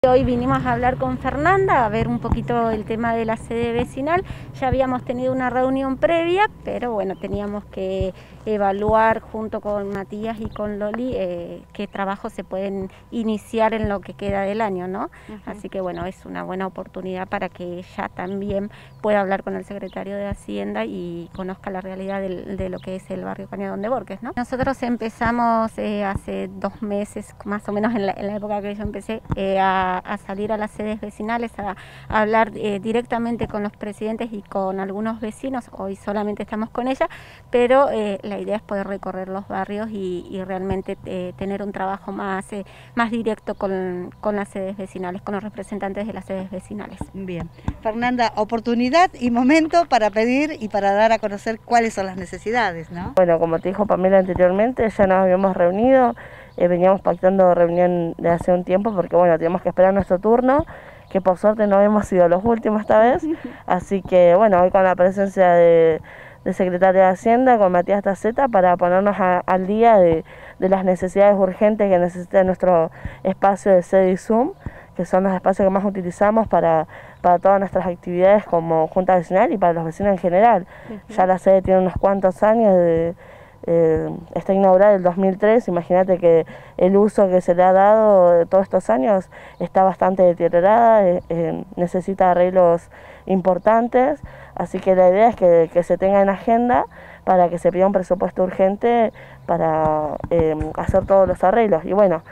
Hoy vinimos a hablar con Fernanda, a ver un poquito el tema de la sede vecinal. Ya habíamos tenido una reunión previa, pero bueno, teníamos que evaluar junto con Matías y con Loli qué trabajos se pueden iniciar en lo que queda del año, ¿no? Así que bueno, es una buena oportunidad para que ella también pueda hablar con el secretario de Hacienda y conozca la realidad de lo que es el barrio Cañadón de Borges, ¿no? Nosotros empezamos hace 2 meses, más o menos en la época que yo empecé, a salir a las sedes vecinales, a hablar directamente con los presidentes y con algunos vecinos. Hoy solamente estamos con ella, pero la idea es poder recorrer los barrios y realmente tener un trabajo más directo con las sedes vecinales, con los representantes de las sedes vecinales. Bien. Fernanda, oportunidad y momento para pedir y para dar a conocer cuáles son las necesidades, ¿no? Bueno, como te dijo Pamela anteriormente, ya nos habíamos reunido, veníamos pactando reunión de hace un tiempo porque bueno, teníamos que esperar nuestro turno, que por suerte no hemos sido los últimos esta vez, así que bueno, hoy con la presencia del secretario de Hacienda, con Matías Taceta, para ponernos al día de las necesidades urgentes que necesita nuestro espacio de sede y Zoom, que son los espacios que más utilizamos para todas nuestras actividades como Junta Vecinal y para los vecinos en general. Ya la sede tiene unos cuantos años, está inaugurada en el 2003, imagínate que el uso que se le ha dado de todos estos años está bastante deteriorada, necesita arreglos importantes, así que la idea es que se tenga en agenda para que se pida un presupuesto urgente para hacer todos los arreglos. Y bueno,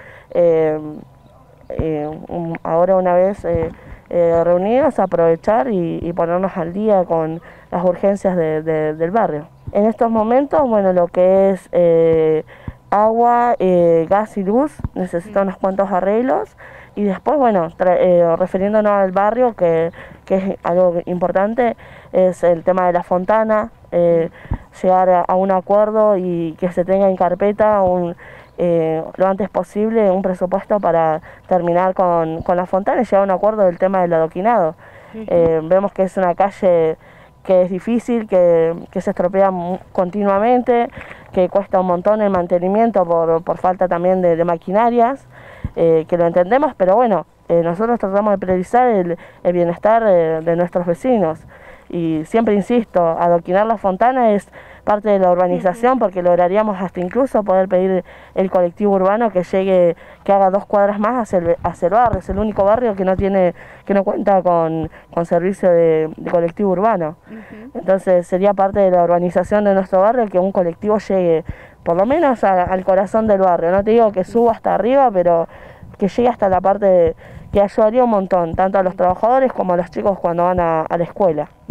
ahora una vez reunidos, aprovechar y ponernos al día con las urgencias del barrio. En estos momentos, bueno, lo que es agua, gas y luz necesita unos cuantos arreglos, y después, bueno, refiriéndonos al barrio, que es algo importante, es el tema de la fontana, llegar a un acuerdo y que se tenga en carpeta lo antes posible un presupuesto para terminar con la fontana y llegar a un acuerdo del tema del adoquinado. Vemos que es una calle que es difícil, que se estropea continuamente, que cuesta un montón el mantenimiento por falta también de maquinarias, que lo entendemos, pero bueno, nosotros tratamos de priorizar el bienestar de nuestros vecinos. Y siempre insisto, adoquinar la fontana es parte de la urbanización, porque lograríamos hasta incluso poder pedir el colectivo urbano que llegue, que haga 2 cuadras más hacia el barrio. Es el único barrio que no cuenta con servicio de colectivo urbano. Entonces sería parte de la urbanización de nuestro barrio que un colectivo llegue por lo menos al corazón del barrio. No te digo que suba hasta arriba, pero que llegue hasta la parte que ayudaría un montón, tanto a los trabajadores como a los chicos cuando van a la escuela.